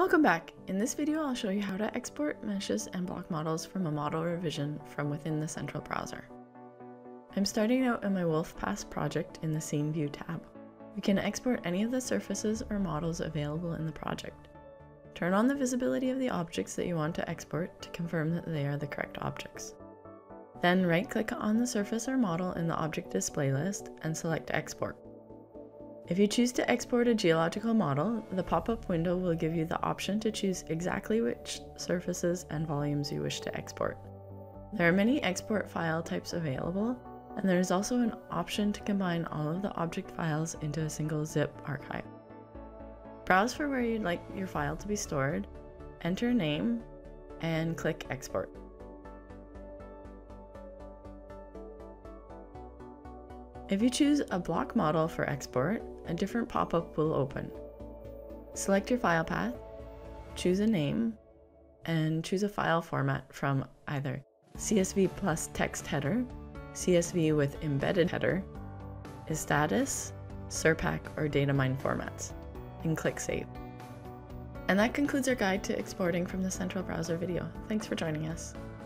Welcome back! In this video I'll show you how to export meshes and block models from a model revision from within the central browser. I'm starting out in my WolfPass project in the Scene View tab. We can export any of the surfaces or models available in the project. Turn on the visibility of the objects that you want to export to confirm that they are the correct objects. Then right-click on the surface or model in the object display list and select Export. If you choose to export a geological model, the pop-up window will give you the option to choose exactly which surfaces and volumes you wish to export. There are many export file types available, and there is also an option to combine all of the object files into a single zip archive. Browse for where you'd like your file to be stored, enter name, and click Export. If you choose a block model for export, a different pop-up will open. Select your file path, choose a name, and choose a file format from either CSV plus text header, CSV with embedded header, status, SURPAC, or datamine formats, and click Save. And that concludes our guide to exporting from the central browser video. Thanks for joining us.